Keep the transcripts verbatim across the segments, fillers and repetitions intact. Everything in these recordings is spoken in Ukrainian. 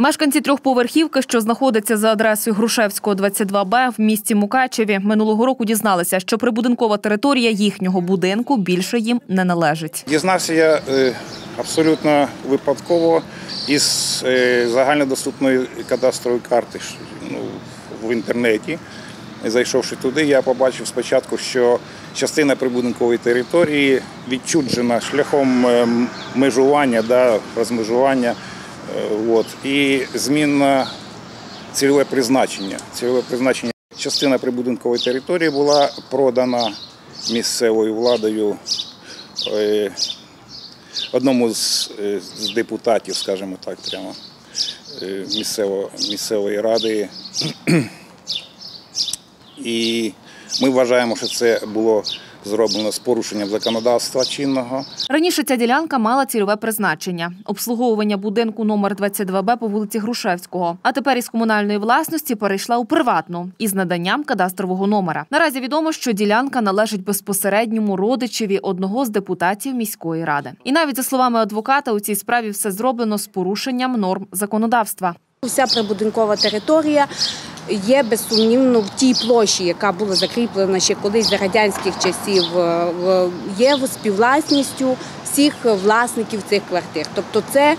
Мешканці трьохповерхівки, що знаходиться за адресою Грушевського, двадцять два Б в місті Мукачеві, минулого року дізналися, що прибудинкова територія їхнього будинку більше їм не належить. Дізнався я абсолютно випадково із загальнодоступної кадастрової карти в інтернеті. Зайшовши туди, я побачив спочатку, що частина прибудинкової території відчужена шляхом межування, да, розмежування. От, і зміна цільове призначення. Цільове призначення. Частина прибудинкової території була продана місцевою владою е, одному з, з депутатів, скажімо так, прямо е, місцево, місцевої ради. І ми вважаємо, що це було зроблено з порушенням законодавства чинного. Раніше ця ділянка мала цільове призначення – обслуговування будинку номер двадцять два Б по вулиці Грушевського. А тепер із комунальної власності перейшла у приватну із наданням кадастрового номера. Наразі відомо, що ділянка належить безпосередньому родичеві одного з депутатів міської ради. І навіть за словами адвоката, у цій справі все зроблено з порушенням норм законодавства. Вся прибудинкова територія є безсумнівно в тій площі, яка була закріплена ще колись за радянських часів, є співвласністю всіх власників цих квартир. Тобто це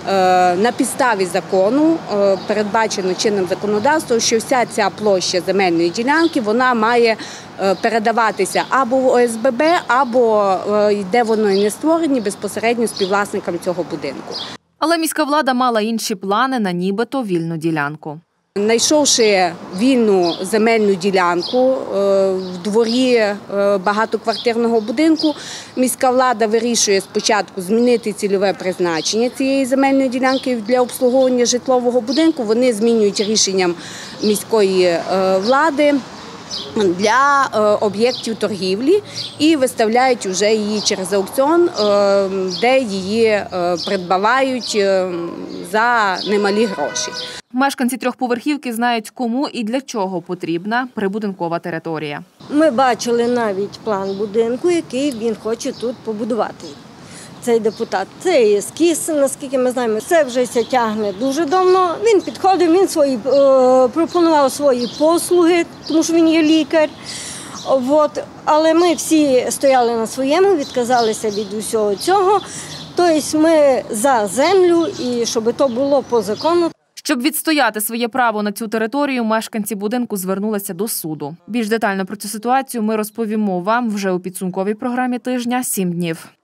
на підставі закону передбачено чинним законодавством, що вся ця площа земельної ділянки вона має передаватися або в О С Б Б, або де воно і не створені безпосередньо співвласникам цього будинку. Але міська влада мала інші плани на нібито вільну ділянку. Знайшовши вільну земельну ділянку в дворі багатоквартирного будинку, міська влада вирішує спочатку змінити цільове призначення цієї земельної ділянки для обслуговування житлового будинку. Вони змінюють рішенням міської влади для об'єктів торгівлі і виставляють вже її через аукціон, де її придбавають за немалі гроші. Мешканці трьохповерхівки знають, кому і для чого потрібна прибудинкова територія. Ми бачили навіть план будинку, який він хоче тут побудувати. Цей депутат. Це ескіз, наскільки ми знаємо, це вже тягне дуже давно. Він підходив, він свої, е, пропонував свої послуги, тому що він є лікар. От. Але ми всі стояли на своєму, відказалися від усього цього. Тобто ми за землю і щоб то було по закону. Щоб відстояти своє право на цю територію, мешканці будинку звернулися до суду. Більш детально про цю ситуацію ми розповімо вам вже у підсумковій програмі тижня «Сім днів».